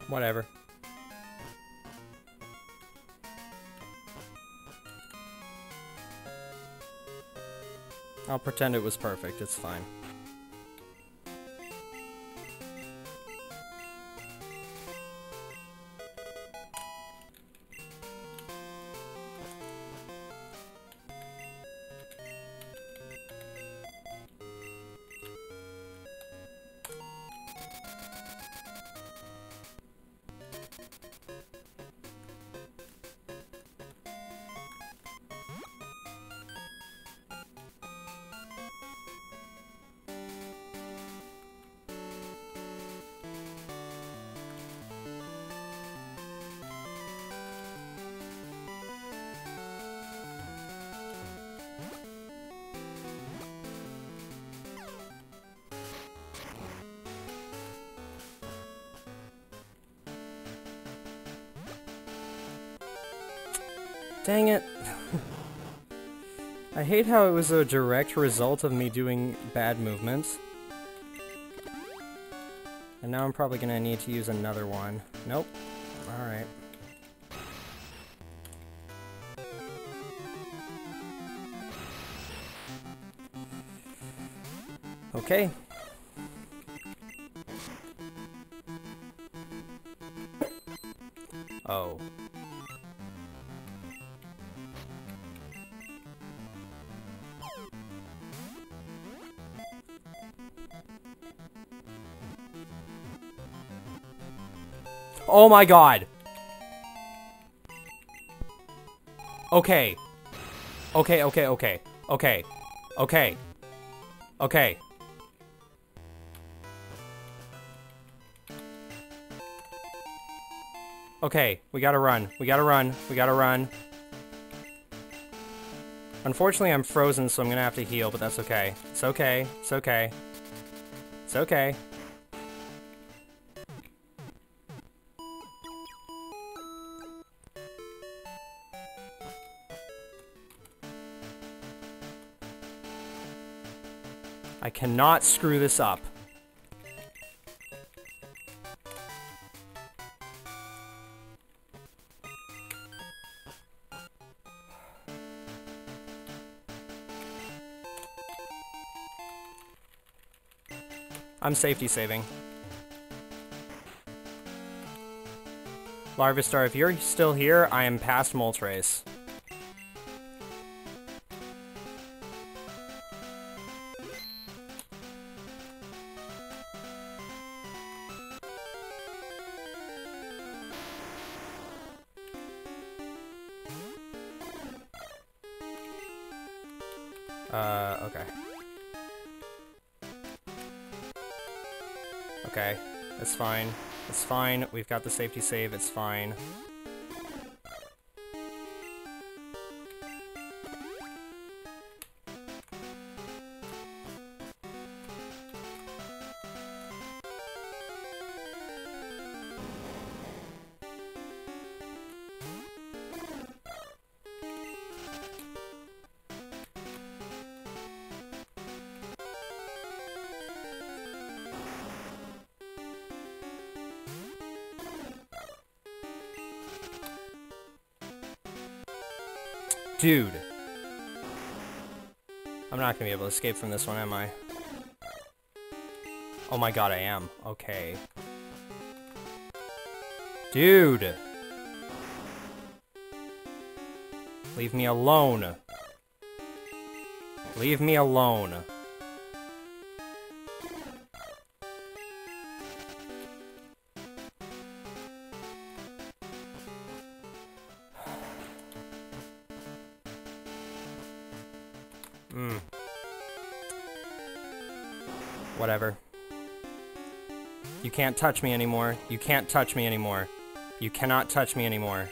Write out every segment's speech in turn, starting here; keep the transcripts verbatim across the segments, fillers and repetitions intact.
Whatever. I'll pretend it was perfect, it's fine. Dang it. I hate how it was a direct result of me doing bad movements. And now I'm probably gonna need to use another one. Nope. Alright. Okay. Oh. Oh my god! Okay. Okay, okay, okay. Okay. Okay. Okay. Okay, we gotta run. We gotta run. We gotta run. Unfortunately, I'm frozen, so I'm gonna have to heal, but that's okay. It's okay. It's okay. It's okay. I cannot screw this up. I'm safety saving. Larvistar, if you're still here, I am past Moltres. Uh, okay. Okay, that's fine. It's fine. We've got the safety save. It's fine. Dude. I'm not gonna be able to escape from this one, am I? Oh my god, I am. Okay. Dude! Leave me alone. Leave me alone. Hmm. Whatever. You can't touch me anymore. You can't touch me anymore. You cannot touch me anymore.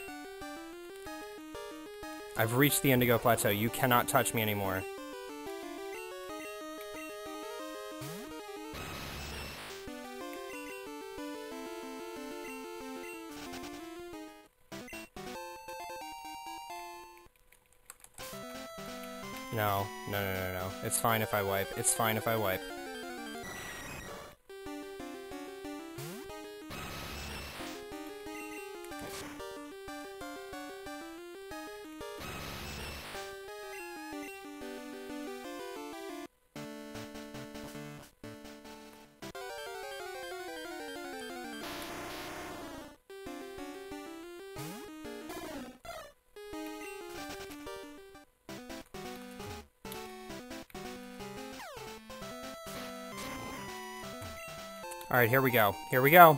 I've reached the Indigo Plateau. You cannot touch me anymore. No, no, no, no, no. It's fine if I wipe. It's fine if I wipe. Alright, here we go. Here we go.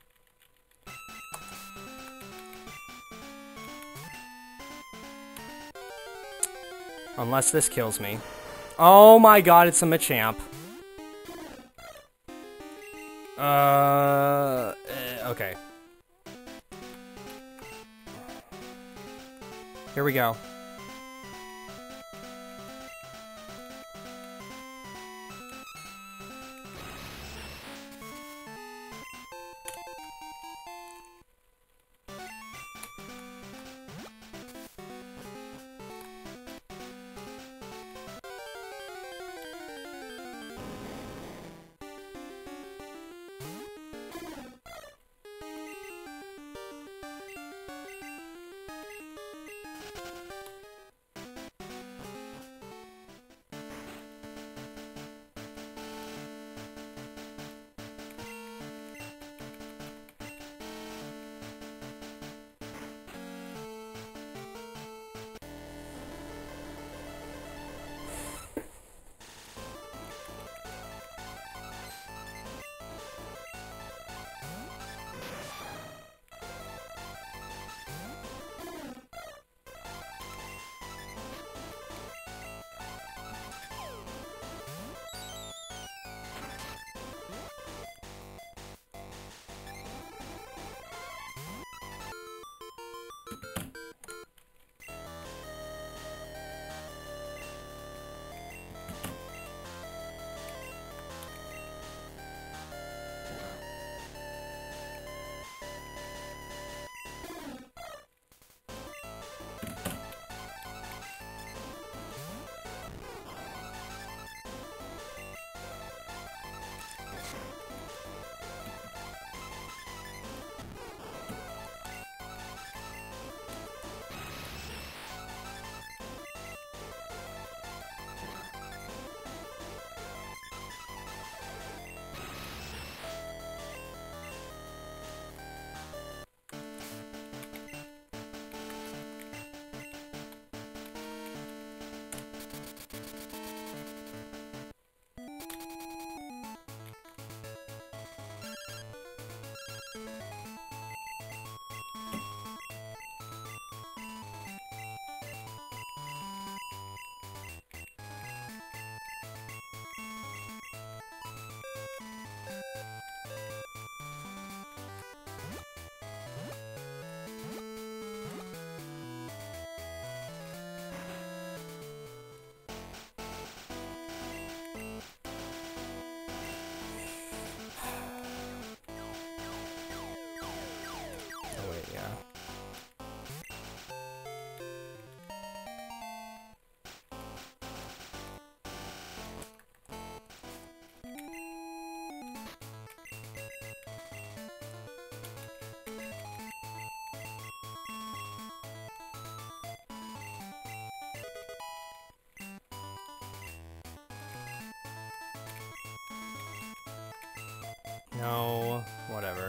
Unless this kills me. Oh my god, it's a Machamp. Uh, eh, okay. Here we go. No, whatever.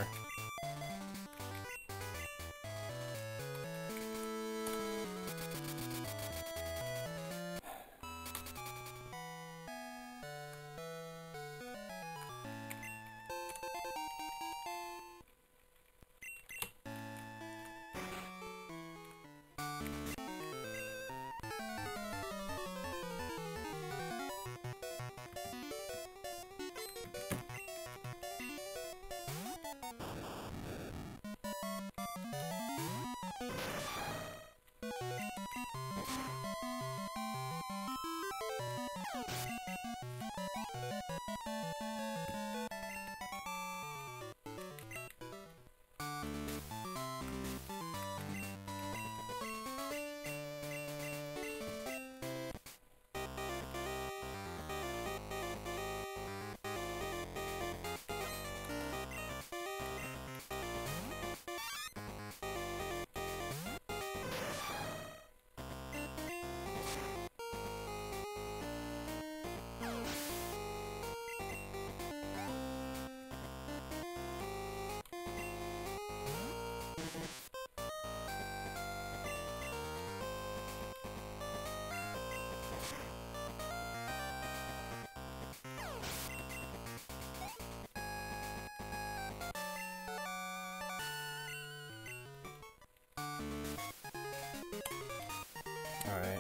Alright.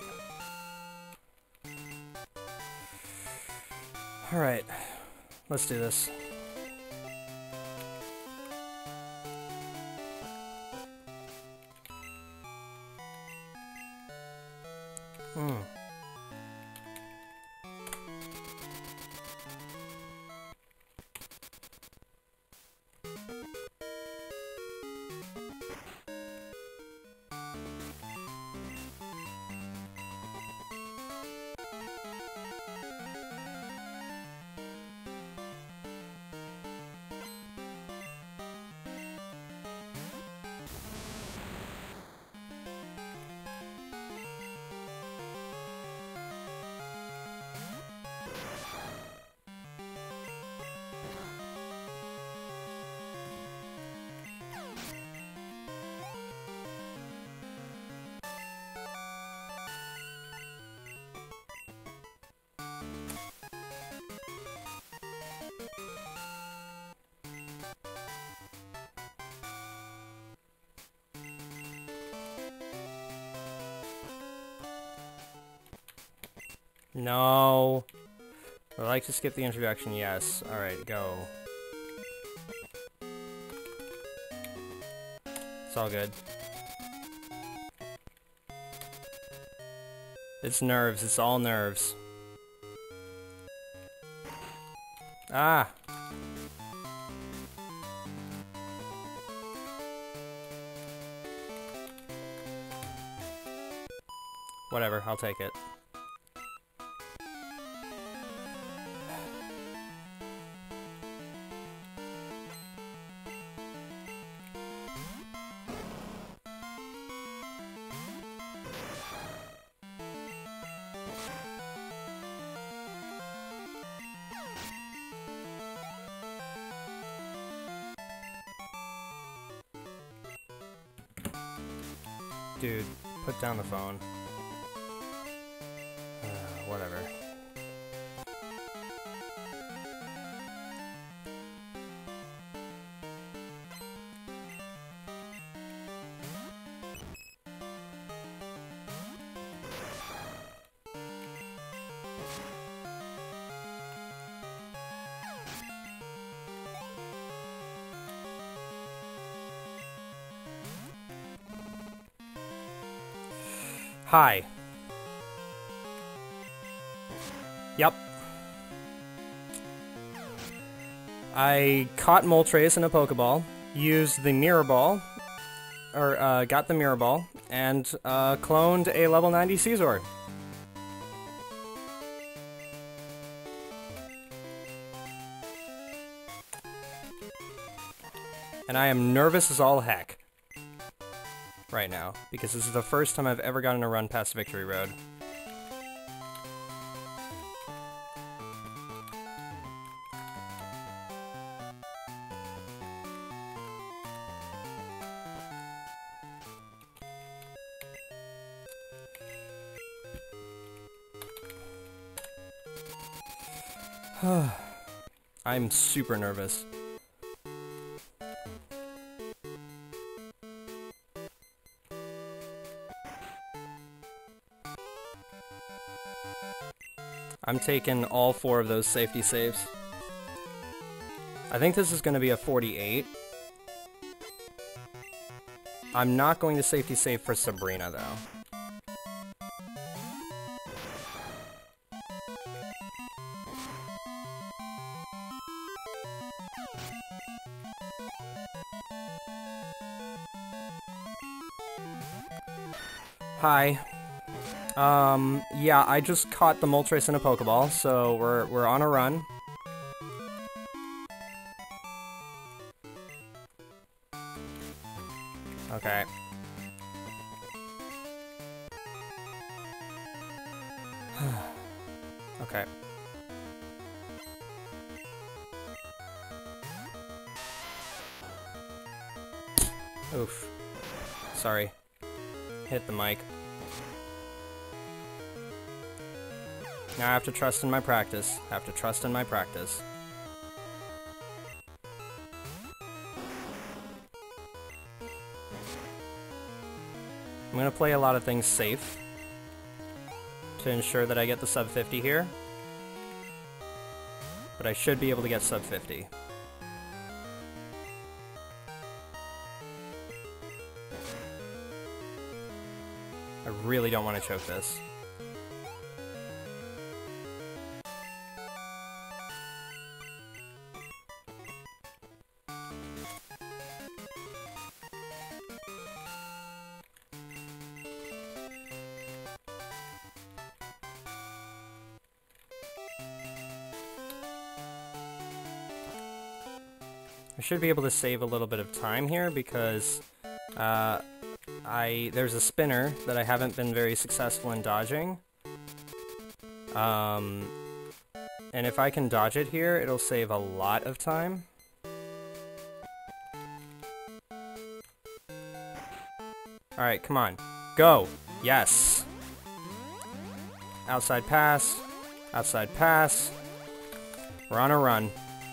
Alright. Let's do this. Hmm. No. Would I like to skip the introduction? Yes. Alright, go. It's all good. It's nerves. It's all nerves. Ah! Whatever, I'll take it. Dude, put down the phone. Uh, whatever. Hi. Yep. I caught Moltres in a Pokeball, used the Mirror Ball, or uh, got the Mirror Ball, and uh, cloned a level ninety Scizor. And I am nervous as all heck right now, because this is the first time I've ever gotten a run past Victory Road. I'm super nervous. I'm taking all four of those safety saves. I think this is going to be a forty-eight. I'm not going to safety save for Sabrina, though. Hi. Um, yeah, I just caught the Moltres in a Pokeball, so we're, we're on a run. Okay. Okay. Oof. Sorry. Hit the mic. Now I have to trust in my practice. I have to trust in my practice. I'm gonna play a lot of things safe to ensure that I get the sub fifty here. But I should be able to get sub fifty. I really don't want to choke this. I should be able to save a little bit of time here because uh, I there's a spinner that I haven't been very successful in dodging. Um, and if I can dodge it here, it'll save a lot of time. Alright, come on. Go! Yes! Outside pass. Outside pass. We're on a run.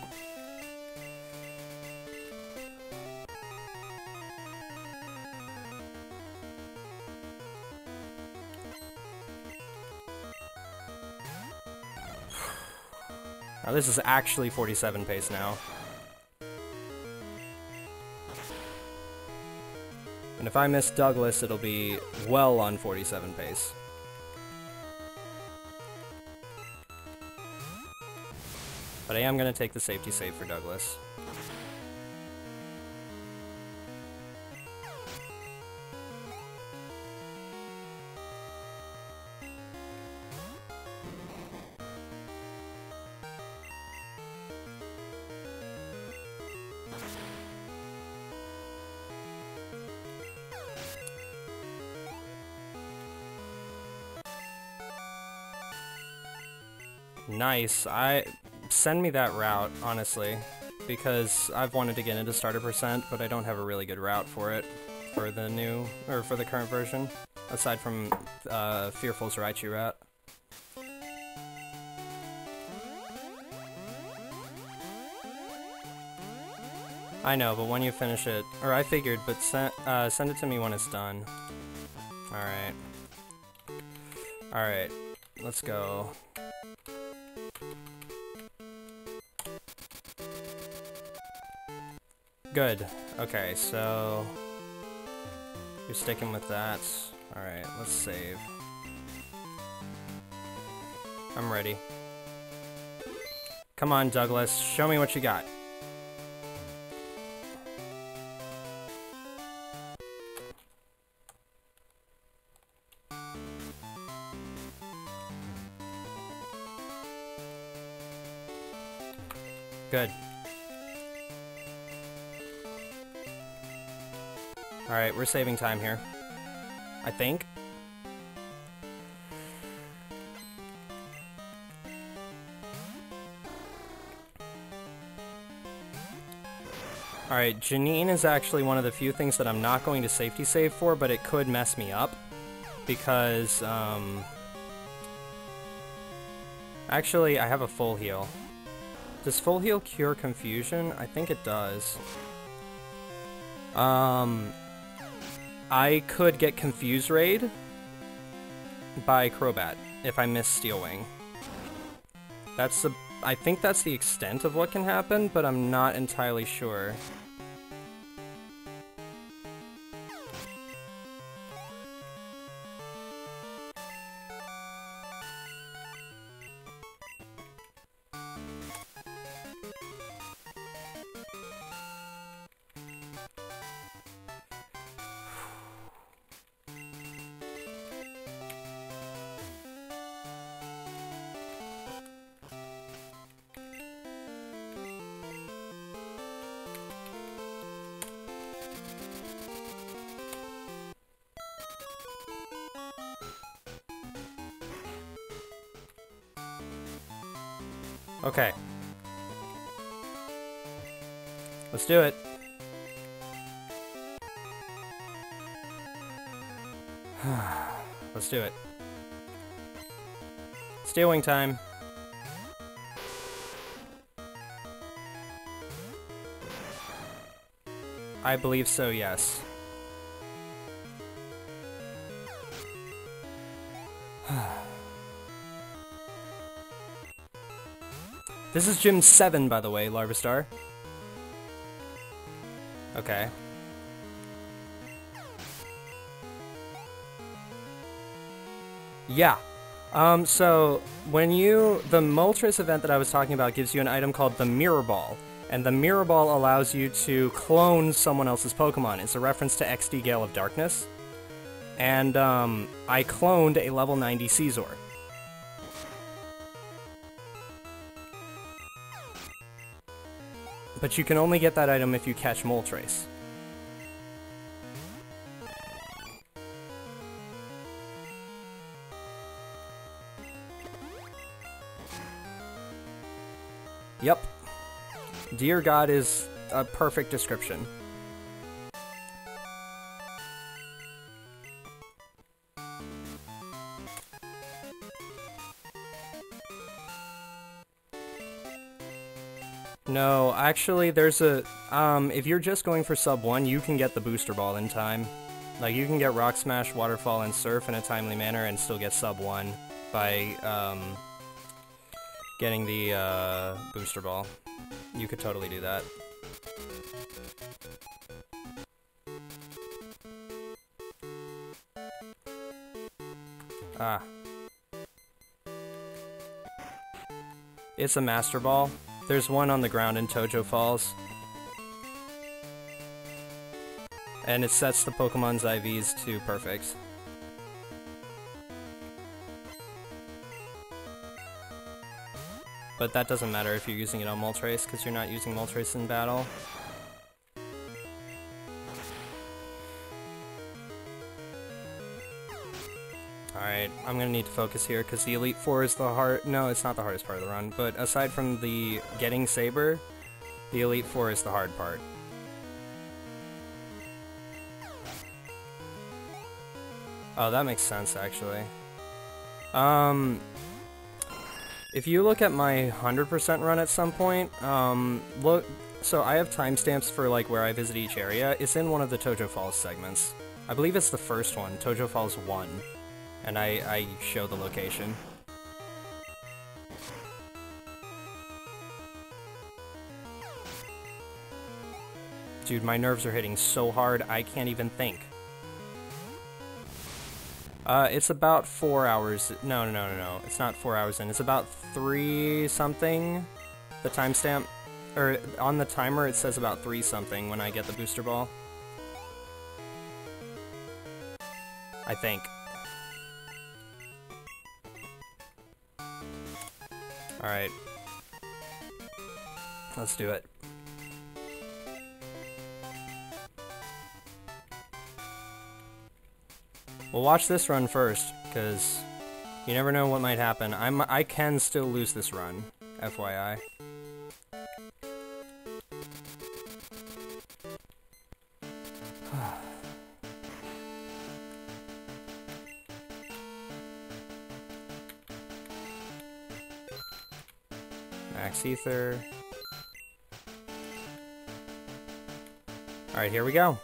Now this is actually forty-seven pace now. And if I miss Douglas, it'll be well on forty-seven pace. But I am going to take the safety save for Douglas. Nice. I send me that route, honestly, because I've wanted to get into starter percent, but I don't have a really good route for it for the new or for the current version, aside from uh, Fearful's Raichu route. I know, but when you finish it, or I figured, but send uh, send it to me when it's done. All right. All right. Let's go. Good. Okay, so you're sticking with that. Alright, let's save. I'm ready. Come on, Douglas. Show me what you got. Good. Alright, we're saving time here. I think. Alright, Janine is actually one of the few things that I'm not going to safety save for, but it could mess me up. Because, um... actually, I have a full heal. Does full heal cure confusion? I think it does. Um... I could get Confuse Raid by Crobat if I miss Steel Wing. That's the, I think that's the extent of what can happen, but I'm not entirely sure. Okay. Let's do it. Let's do it. Steel Wing time. I believe so, yes. This is Gym seven, by the way, Larvastar. Okay. Yeah. Um, so, when you... The Moltres event that I was talking about gives you an item called the Mirror Ball. And the Mirror Ball allows you to clone someone else's Pokemon. It's a reference to X D Gale of Darkness. And, um, I cloned a level ninety Scizor. But you can only get that item if you catch Moltres. Yep. Dear God is a perfect description. No, actually, there's a... Um, if you're just going for sub one, you can get the Booster Ball in time. Like, you can get Rock Smash, Waterfall, and Surf in a timely manner and still get sub one by, um... getting the, uh, Booster Ball. You could totally do that. Ah. It's a Master Ball. There's one on the ground in Tojo Falls. And it sets the Pokemon's I Vs to perfect. But that doesn't matter if you're using it on Moltres, because you're not using Moltres in battle. Alright, I'm gonna need to focus here, because the Elite Four is the hard- no, it's not the hardest part of the run, but aside from the getting Saber, the Elite Four is the hard part. Oh, that makes sense, actually. Um... If you look at my one hundred percent run at some point, um, look, so I have timestamps for, like, where I visit each area. It's in one of the Tojo Falls segments. I believe it's the first one, Tojo Falls one, and I, I show the location. Dude, my nerves are hitting so hard, I can't even think. Uh, it's about four hours. No, no, no, no, no. It's not four hours in. It's about three something. The timestamp, or on the timer, it says about three something when I get the Booster Ball. I think. Alright. Let's do it. We'll watch this run first, because you never know what might happen. I'm, I can still lose this run, F Y I. Max Ether. Alright, here we go.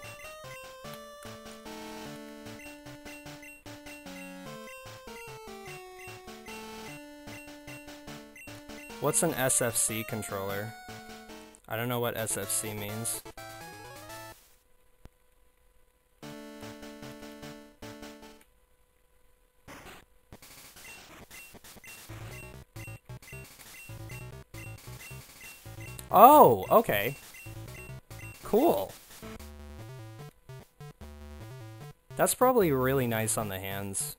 What's an S F C controller? I don't know what S F C means. Oh, okay. Cool. That's probably really nice on the hands.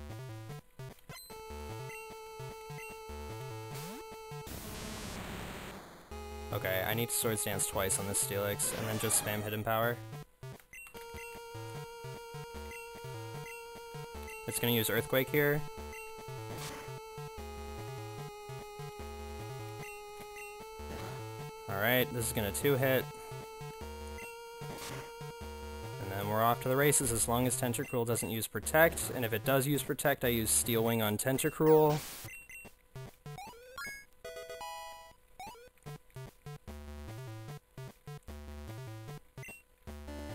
Okay, I need to Swords Dance twice on this Steelix, and then just spam Hidden Power. It's gonna use Earthquake here. Alright, this is gonna two-hit. And then we're off to the races as long as Tentacruel doesn't use Protect, and if it does use Protect, I use Steel Wing on Tentacruel.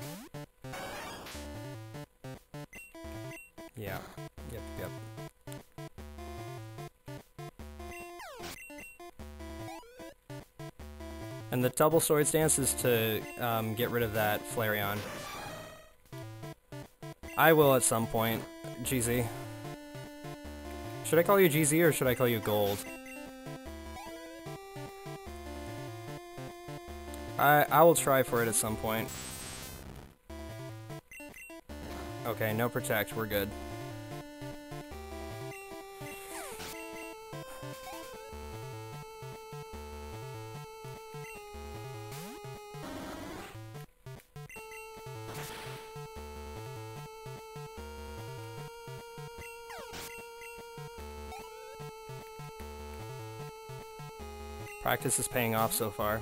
Yeah. Yep, yep. And the double sword stance is to um, get rid of that Flareon. I will at some point, G Z. Should I call you G Z or should I call you Gold? I, I will try for it at some point. Okay, no protect, we're good. Practice is paying off so far.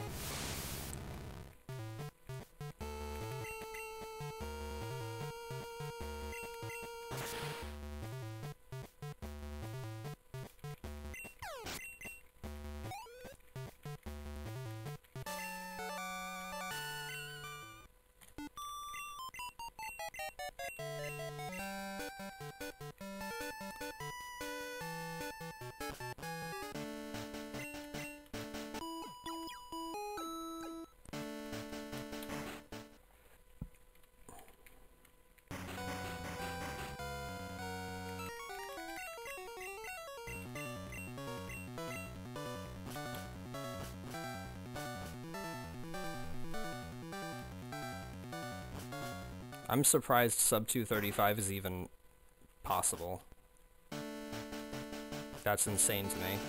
I'm surprised sub two thirty-five is even possible. That's insane to me.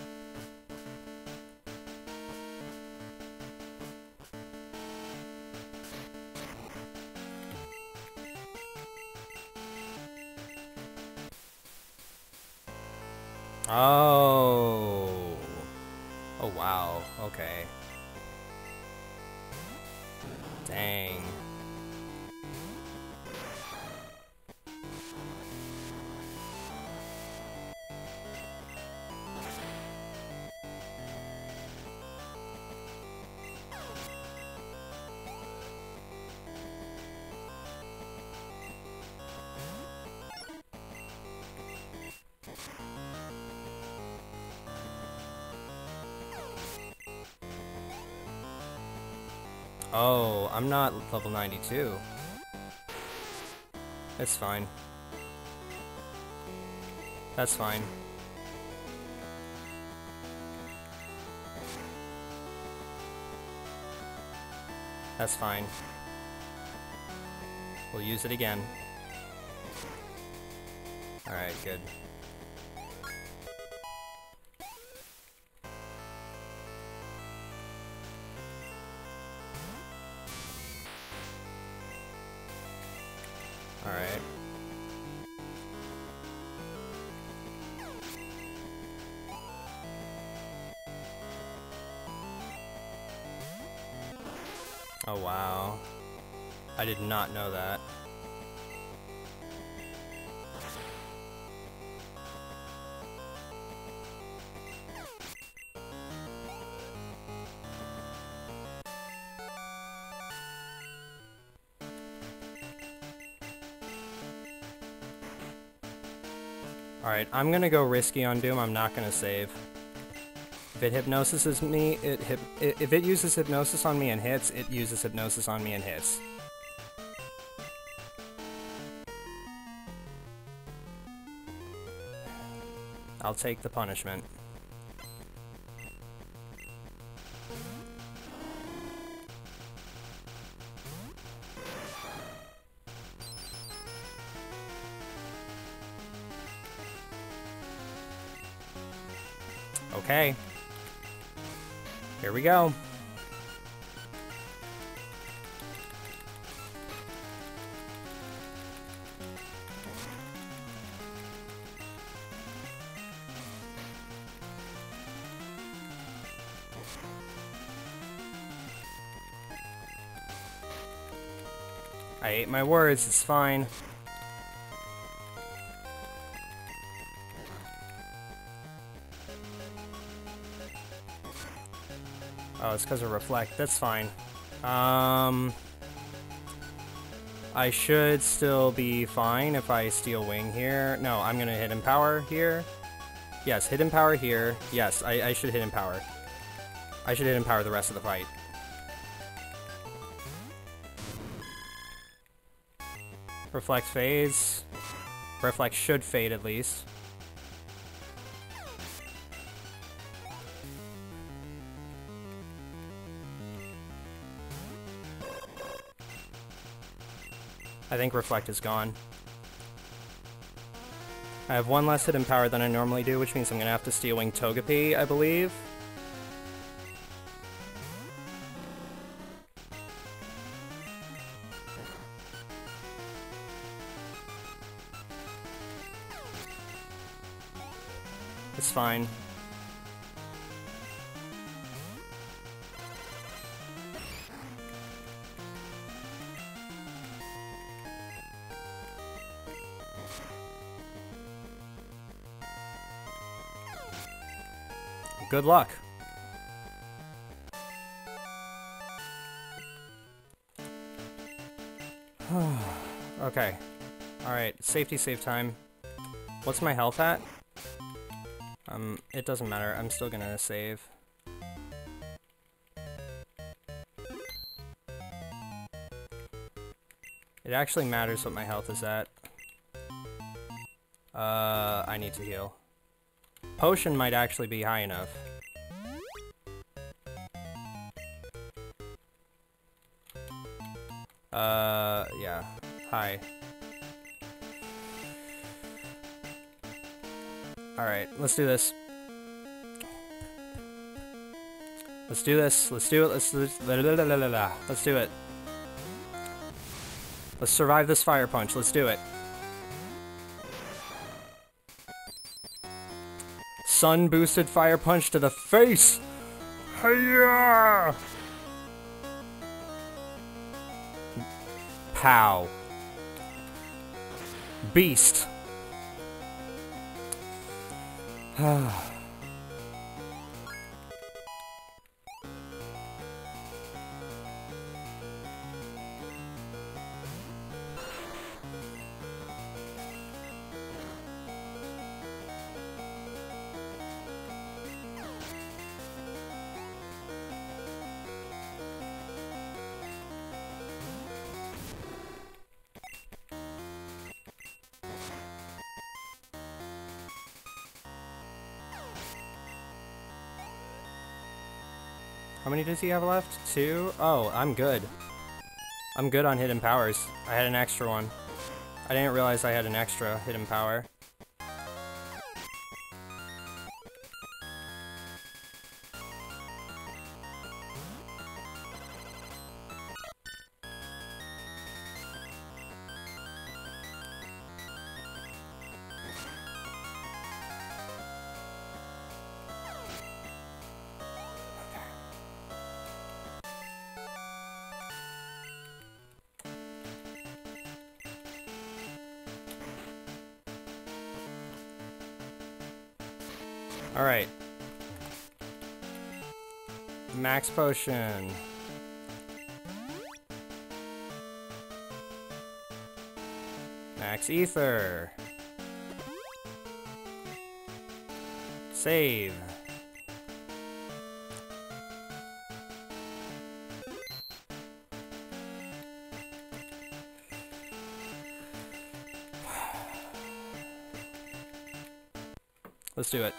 Oh. Oh wow, okay. Dang. Oh, I'm not level ninety-two. It's fine. That's fine. That's fine. We'll use it again. Alright, good. Alright. Oh wow. I did not know that. Alright, I'm gonna go risky on Doom, I'm not gonna save. If it hypnosises me, it hip if it uses hypnosis on me and hits, it uses hypnosis on me and hits. I'll take the punishment. Okay. Here we go. I ate my words, it's fine. Oh, it's because of Reflect. That's fine. Um, I should still be fine if I Steel Wing here. No, I'm going to hit Empower here. Yes, hit Empower here. Yes, I, I should hit Empower. I should hit Empower the rest of the fight. Reflect fades. Reflect should fade at least. I think Reflect is gone. I have one less hidden power than I normally do, which means I'm gonna have to Steel Wing Togepi, I believe. It's fine. Good luck. Okay. Alright, safety save time. What's my health at? Um, it doesn't matter. I'm still gonna save. It actually matters what my health is at. Uh, I need to heal. Potion might actually be high enough. Uh, yeah. Hi. Alright, let's do this. Let's do this. Let's do it. Let's do la, la, la, la, la, la. Let's do it. Let's survive this fire punch. Let's do it. Sun boosted fire punch to the face. Hiya! Pow. Beast. How many does he have left? Two? Oh, I'm good. I'm good on hidden powers. I had an extra one. I didn't realize I had an extra hidden power. Alright. Max potion. Max ether. Save. Let's do it.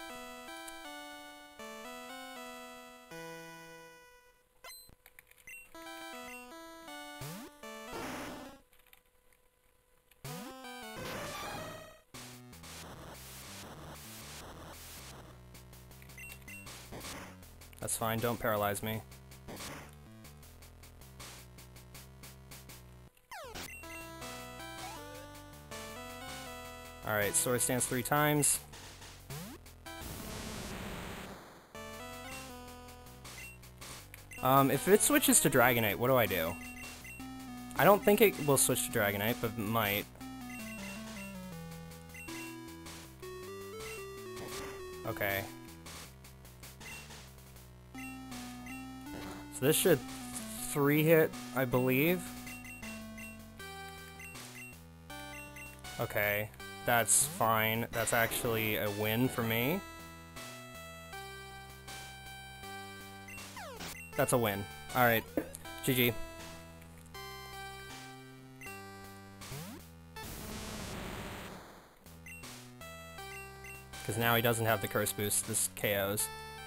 That's fine, don't paralyze me. Alright, sword stance three times. Um, if it switches to Dragonite, what do I do? I don't think it will switch to Dragonite, but it might. Okay. So this should three hit, I believe. Okay, that's fine. That's actually a win for me. That's a win. Alright, G G. Because now he doesn't have the curse boost, this K Os.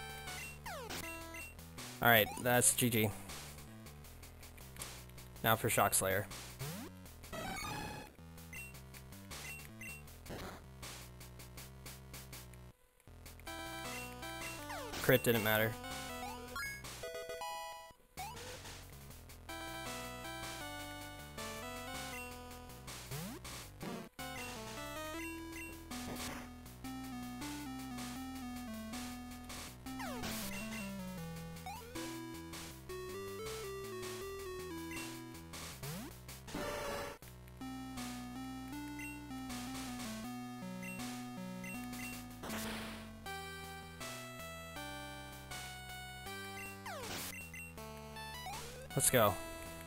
Alright, that's G G. Now for Shock Slayer. Crit didn't matter. Let's go.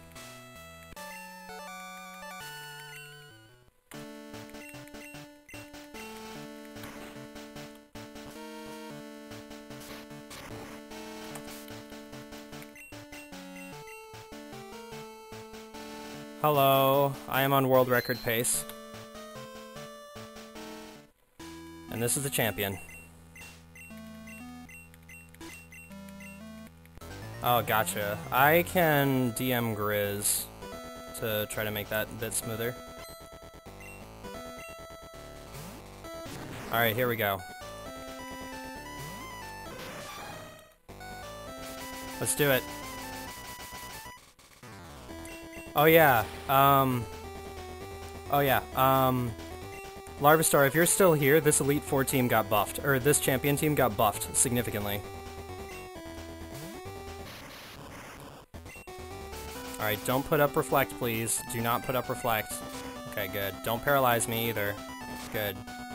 Hello, I am on world record pace. And this is the champion. Oh, gotcha. I can D M Grizz to try to make that a bit smoother. Alright, here we go. Let's do it. Oh yeah, um... Oh yeah, um... Larvastar, if you're still here, this Elite Four team got buffed. Or this champion team got buffed significantly. Alright, don't put up Reflect, please. Do not put up Reflect. Okay, good. Don't paralyze me either. Good.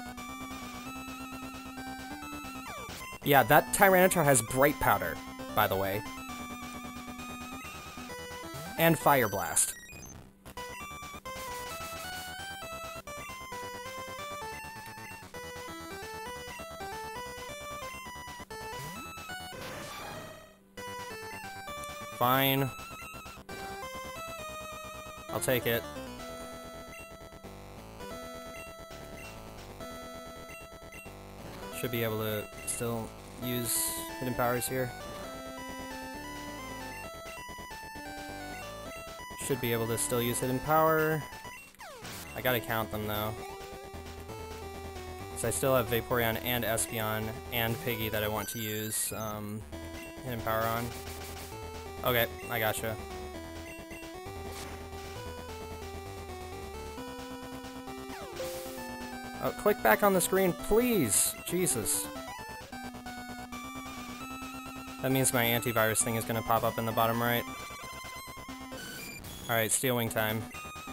Yeah, that Tyranitar has Bright Powder, by the way. And Fire Blast. Fine. I'll take it. Should be able to still use hidden powers here. Should be able to still use hidden power. I gotta count them though. So I still have Vaporeon and Espeon and Piggy that I want to use um, hidden power on. Okay, I gotcha. Oh, click back on the screen, please! Jesus. That means my antivirus thing is gonna pop up in the bottom right. Alright, Steel Wing time.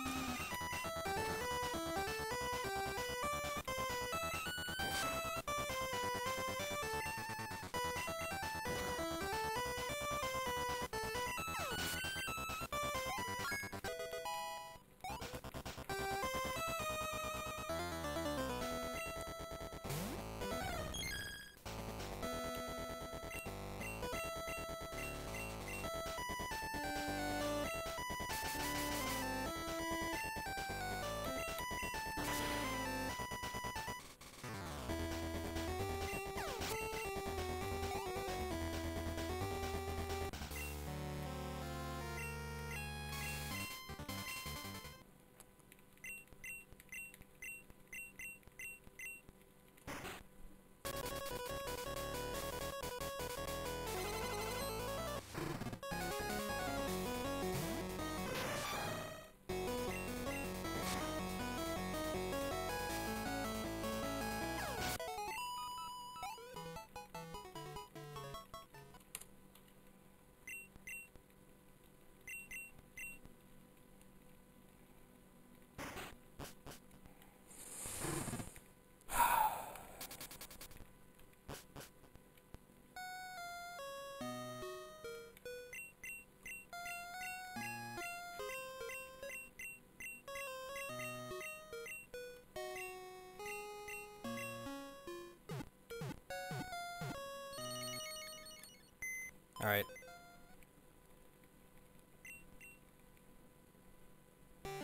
Alright.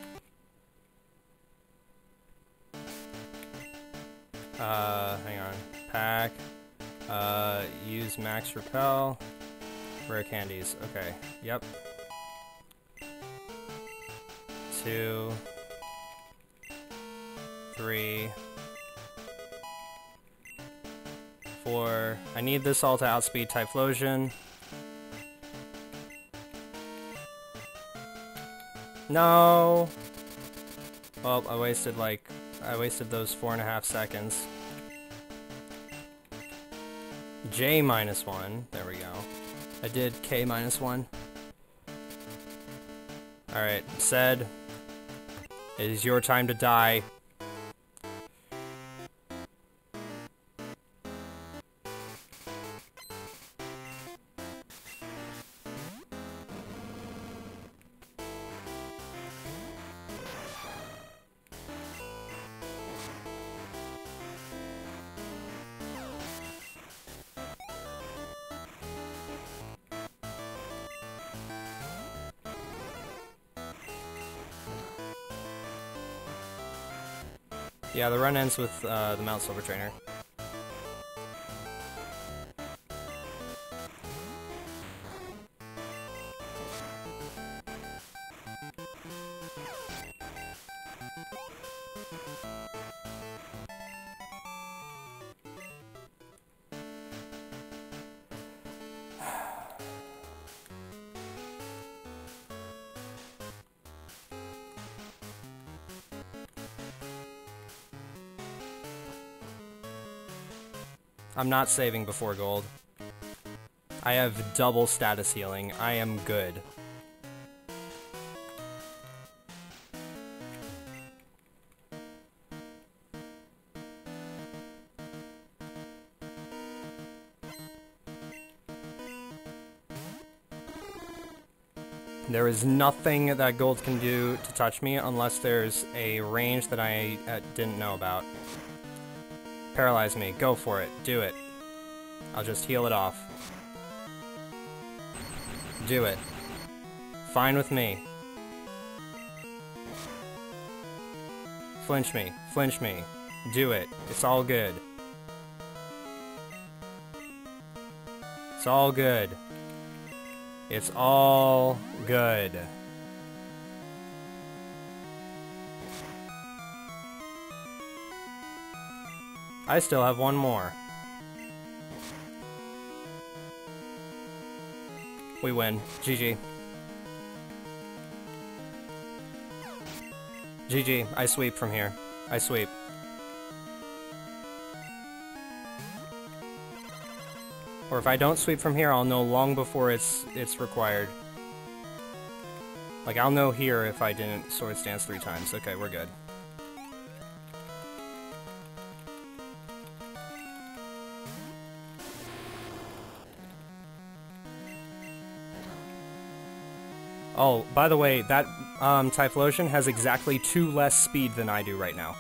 Uh, hang on. attack. Uh, use max repel. Rare candies. Okay. Yep. Two. Three. Four. I need this all to outspeed Typhlosion. No! Well, I wasted like... I wasted those four and a half seconds. J minus one. There we go. I did K minus one. Alright, said. It is your time to die. Yeah, the run ends with uh, the Mount Silver Trainer. I'm not saving before gold. I have double status healing. I am good. There is nothing that gold can do to touch me unless there's a range that I uh, didn't know about. Paralyze me. Go for it. Do it. I'll just heal it off. Do it. Fine with me. Flinch me. Flinch me. Do it. It's all good. It's all good. It's all good. I still have one more. We win. G G. G G. I sweep from here. I sweep. Or if I don't sweep from here, I'll know long before it's it's required. Like, I'll know here if I didn't Swords Dance three times. Okay, we're good. Oh, by the way, that um, Typhlosion has exactly two less speed than I do right now.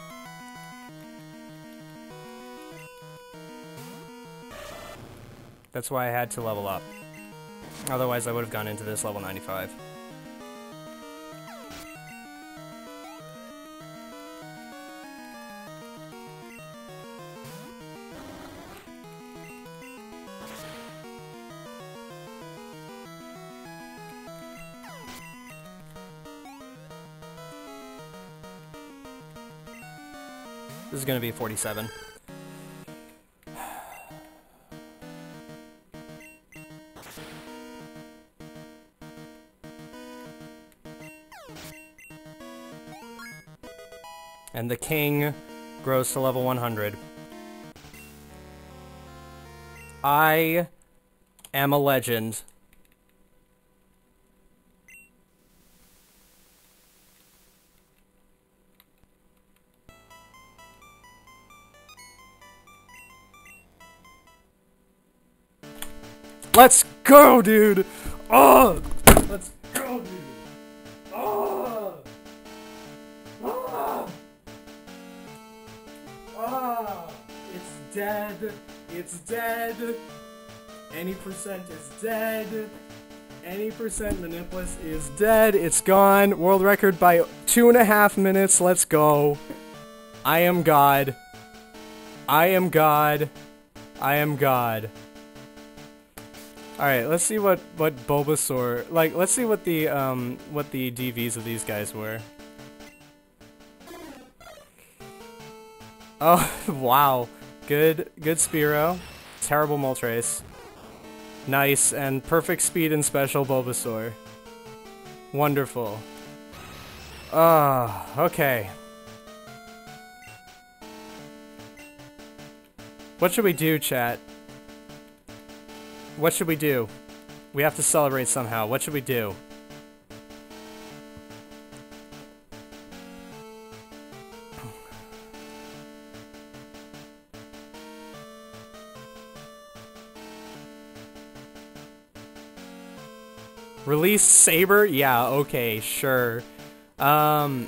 That's why I had to level up. Otherwise, I would have gone into this level ninety-five. This is gonna be forty-seven. And the king grows to level one hundred. I am a legend. Let's go, dude! Oh! Let's go, dude! Oh! Oh! Oh! It's dead. It's dead. Any percent is dead. Any percent Manipulus is dead. It's gone. World record by two and a half minutes. Let's go. I am God. I am God. I am God. Alright, let's see what, what Bulbasaur... Like, let's see what the, um, what the D Vs of these guys were. Oh, wow. Good, good Spearow. Terrible Moltres. Nice, and perfect speed and special Bulbasaur. Wonderful. Ah, okay. What should we do, chat? What should we do? We have to celebrate somehow. What should we do? Release Saber? Yeah, okay, sure. Um,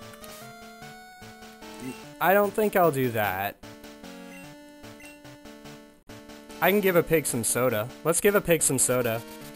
I don't think I'll do that. I can give a pig some soda. Let's give a pig some soda.